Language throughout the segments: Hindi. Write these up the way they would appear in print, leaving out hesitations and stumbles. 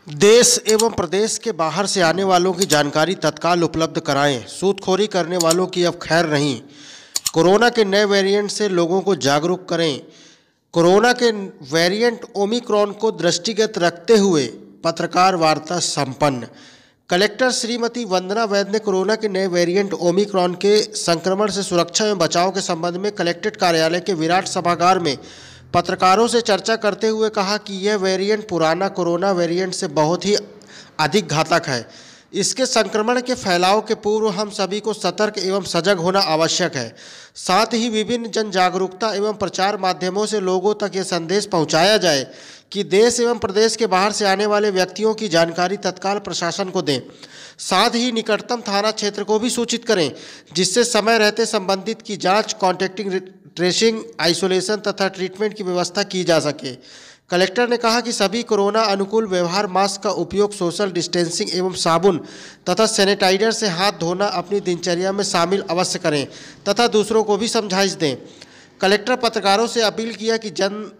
देश एवं प्रदेश के बाहर से आने वालों की जानकारी तत्काल उपलब्ध कराएं। सूदखोरी करने वालों की अब खैर नहीं। कोरोना के नए वेरिएंट से लोगों को जागरूक करें। कोरोना के वेरिएंट ओमिक्रॉन को दृष्टिगत रखते हुए पत्रकार वार्ता संपन्न। कलेक्टर श्रीमती वंदना वैद ने कोरोना के नए वेरिएंट ओमिक्रॉन के संक्रमण से सुरक्षा एवं बचाव के संबंध में कलेक्ट्रेट कार्यालय के विराट सभागार में पत्रकारों से चर्चा करते हुए कहा कि यह वेरिएंट पुराना कोरोना वेरिएंट से बहुत ही अधिक घातक है। इसके संक्रमण के फैलाव के पूर्व हम सभी को सतर्क एवं सजग होना आवश्यक है। साथ ही विभिन्न जन जागरूकता एवं प्रचार माध्यमों से लोगों तक ये संदेश पहुंचाया जाए कि देश एवं प्रदेश के बाहर से आने वाले व्यक्तियों की जानकारी तत्काल प्रशासन को दें। साथ ही निकटतम थाना क्षेत्र को भी सूचित करें, जिससे समय रहते संबंधित की जांच, कॉन्टैक्टिंग ट्रेसिंग, आइसोलेशन तथा ट्रीटमेंट की व्यवस्था की जा सके। कलेक्टर ने कहा कि सभी कोरोना अनुकूल व्यवहार, मास्क का उपयोग, सोशल डिस्टेंसिंग एवं साबुन तथा सैनिटाइजर से हाथ धोना अपनी दिनचर्या में शामिल अवश्य करें तथा दूसरों को भी समझाइश दें। कलेक्टर पत्रकारों से अपील किया कि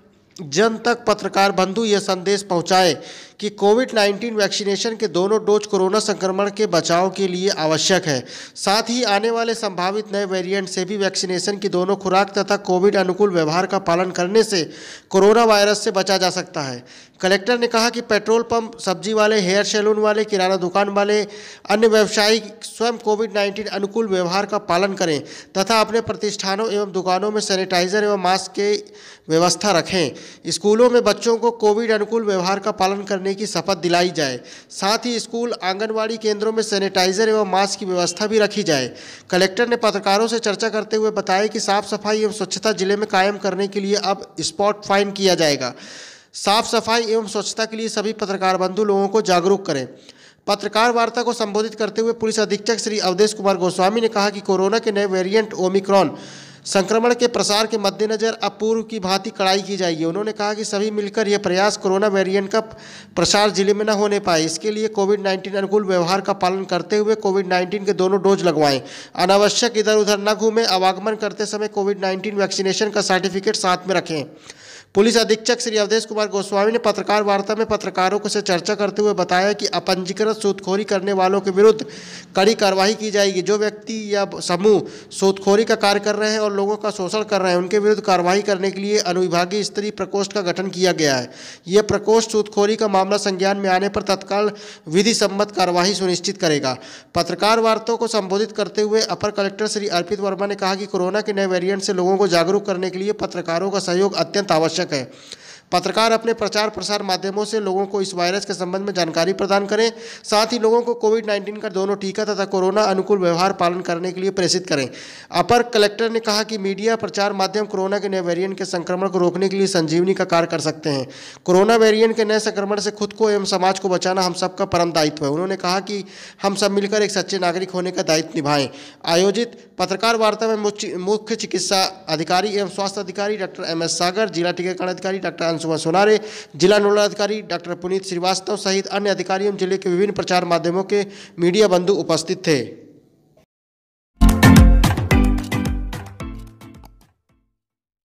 जन तक पत्रकार बंधु यह संदेश पहुंचाए कि कोविड-19 वैक्सीनेशन के दोनों डोज कोरोना संक्रमण के बचाव के लिए आवश्यक है। साथ ही आने वाले संभावित नए वेरिएंट से भी वैक्सीनेशन की दोनों खुराक तथा कोविड अनुकूल व्यवहार का पालन करने से कोरोना वायरस से बचा जा सकता है। कलेक्टर ने कहा कि पेट्रोल पंप, सब्जी वाले, हेयर सैलून वाले, किराना दुकान वाले, अन्य व्यवसायी स्वयं कोविड-19 अनुकूल व्यवहार का पालन करें तथा अपने प्रतिष्ठानों एवं दुकानों में सैनिटाइजर एवं मास्क की व्यवस्था रखें। स्कूलों में बच्चों को कोविड अनुकूल व्यवहार का पालन करने की शपथ दिलाई जाए। साथ ही स्कूल, आंगनवाड़ी केंद्रों में सैनिटाइजर एवं मास्क की व्यवस्था भी रखी जाए। कलेक्टर ने पत्रकारों से चर्चा करते हुए बताया कि साफ सफाई एवं स्वच्छता जिले में कायम करने के लिए अब स्पॉट फाइन किया जाएगा। साफ सफाई एवं स्वच्छता के लिए सभी पत्रकार बंधु लोगों को जागरूक करें। पत्रकार वार्ता को संबोधित करते हुए पुलिस अधीक्षक श्री अवधेश कुमार गोस्वामी ने कहा कि कोरोना के नए वेरिएंट ओमिक्रॉन संक्रमण के प्रसार के मद्देनजर अब पूर्व की भांति कड़ाई की जाएगी। उन्होंने कहा कि सभी मिलकर यह प्रयास कोरोना वेरिएंट का प्रसार जिले में न होने पाए, इसके लिए कोविड-19 अनुकूल व्यवहार का पालन करते हुए कोविड-19 के दोनों डोज लगवाएं। अनावश्यक इधर उधर न घूमें। आवागमन करते समय कोविड-19 वैक्सीनेशन का सर्टिफिकेट साथ में रखें। पुलिस अधीक्षक श्री अवधेश कुमार गोस्वामी ने पत्रकार वार्ता में पत्रकारों से चर्चा करते हुए बताया कि अपंजीकृत सूदखोरी करने वालों के विरुद्ध कड़ी कार्रवाई की जाएगी। जो व्यक्ति या समूह सूदखोरी का कार्य कर रहे हैं और लोगों का शोषण कर रहे हैं, उनके विरुद्ध कार्रवाई करने के लिए अनुविभागीय स्तरीय प्रकोष्ठ का गठन किया गया है। यह प्रकोष्ठ सूदखोरी का मामला संज्ञान में आने पर तत्काल विधि सम्मत कार्रवाई सुनिश्चित करेगा। पत्रकार वार्ता को संबोधित करते हुए अपर कलेक्टर श्री अर्पित वर्मा ने कहा कि कोरोना के नए वेरिएंट से लोगों को जागरूक करने के लिए पत्रकारों का सहयोग अत्यंत आवश्यक है। पत्रकार अपने प्रचार प्रसार माध्यमों से लोगों को इस वायरस के संबंध में जानकारी प्रदान करें। साथ ही लोगों को कोविड-19 का दोनों टीका तथा कोरोना अनुकूल व्यवहार पालन करने के लिए प्रेरित करें। अपर कलेक्टर ने कहा कि मीडिया प्रचार माध्यम कोरोना के नए वेरिएंट के संक्रमण को रोकने के लिए संजीवनी का कार्य कर सकते हैं। कोरोना वेरिएंट के नए संक्रमण से खुद को एवं समाज को बचाना हम सबका परम दायित्व है। उन्होंने कहा कि हम सब मिलकर एक सच्चे नागरिक होने का दायित्व निभाएं। आयोजित पत्रकार वार्ता में मुख्य चिकित्सा अधिकारी एवं स्वास्थ्य अधिकारी डॉक्टर MS सागर, जिला टीकाकरण अधिकारी डॉक्टर सुबह सोनारे, जिला नोडल अधिकारी डॉक्टर पुनीत श्रीवास्तव सहित अन्य अधिकारियों जिले के विभिन्न प्रचार माध्यमों के मीडिया बंधु उपस्थित थे।